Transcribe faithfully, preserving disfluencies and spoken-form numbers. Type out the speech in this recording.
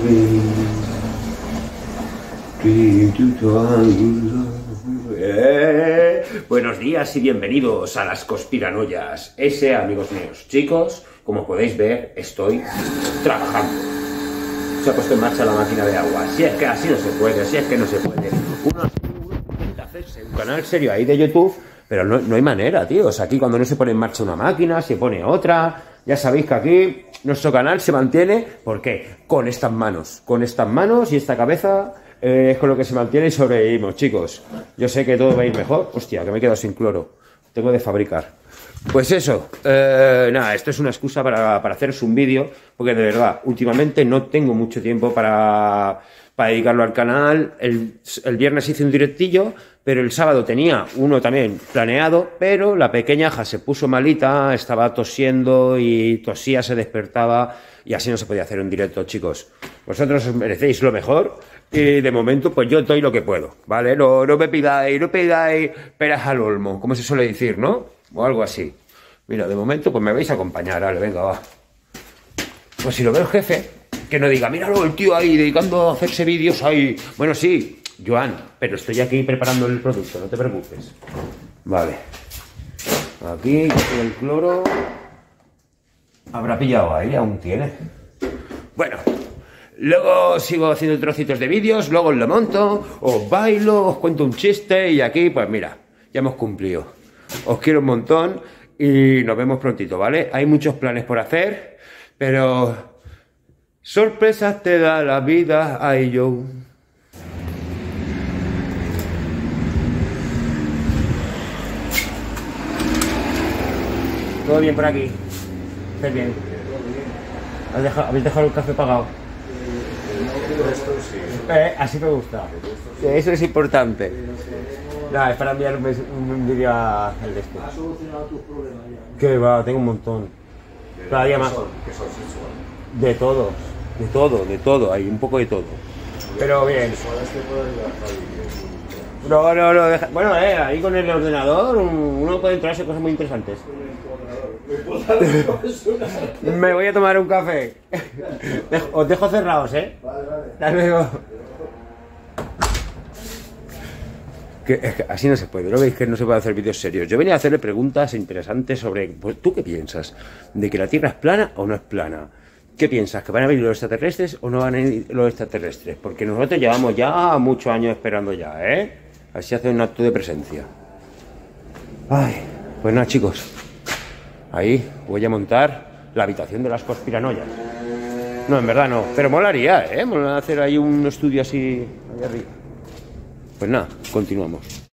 Eh, buenos días y bienvenidos a las conspiranoias. Ese, amigos míos, chicos, como podéis ver, estoy trabajando. Se ha puesto en marcha la máquina de agua. Si es que así no se puede, si es que no se puede. Uno, uno intenta hacerse un canal serio ahí de YouTube, pero no, no hay manera, tío. O sea, aquí cuando no se pone en marcha una máquina, se pone otra. Ya sabéis que aquí nuestro canal se mantiene, ¿por qué? Con estas manos. Con estas manos y esta cabeza eh, es con lo que se mantiene y sobrevivimos, chicos. Yo sé que todo va a ir mejor. Hostia, que me he quedado sin cloro. Tengo de fabricar. Pues eso, eh, nada, esto es una excusa para, para haceros un vídeo, porque de verdad, últimamente no tengo mucho tiempo para, para dedicarlo al canal. El, el viernes hice un directillo, pero el sábado tenía uno también planeado, pero la pequeñaja se puso malita, estaba tosiendo y tosía, se despertaba y así no se podía hacer un directo, chicos. Vosotros os merecéis lo mejor y de momento pues yo doy lo que puedo, ¿vale? No, no me pidáis, no pidáis peras al olmo, como se suele decir, ¿no? O algo así. Mira, de momento pues me vais a acompañar, vale, venga, va. Pues si lo ve el jefe, que no diga, míralo, el tío ahí dedicando a hacerse vídeos ahí. Bueno, sí, Joan, pero estoy aquí preparando el producto, no te preocupes. Vale. Aquí, el cloro. Habrá pillado ahí, aún tiene. Bueno, luego sigo haciendo trocitos de vídeos, luego os lo monto, os bailo, os cuento un chiste y aquí, pues mira, ya hemos cumplido. Os quiero un montón y nos vemos prontito, ¿vale? Hay muchos planes por hacer, pero sorpresas te da la vida, ay yo. ¿Todo bien por aquí? ¿Estás bien? ¿Has dejado, ¿Habéis dejado el café pagado? Eh, así me gusta. Sí, eso es importante. Nada, es para enviar un, un vídeo al de este. ¿Has solucionado tus problemas ya? Que va, tengo un montón. Cada día más. ¿Qué son sexual? De todo, de todo, de todo, hay un poco de todo. Pero bien. No, no, no, deja... Bueno, eh, ahí con el ordenador uno puede enterarse de cosas muy interesantes. Me voy a tomar un café. Os dejo cerrados, ¿eh? Vale, vale. Hasta luego. Que, es que así no se puede, ¿no veis que no se puede hacer vídeos serios? Yo venía a hacerle preguntas interesantes sobre, pues, ¿tú qué piensas? ¿De que la Tierra es plana o no es plana? ¿Qué piensas? ¿Que van a venir los extraterrestres o no van a venir los extraterrestres? Porque nosotros llevamos ya muchos años esperando ya, ¿eh? Así hace un acto de presencia. Ay, pues nada, chicos. Ahí voy a montar la habitación de las conspiranoias. No, en verdad no, pero molaría, ¿eh? Molaría hacer ahí un estudio así, ahí arriba. Pues nada, continuamos.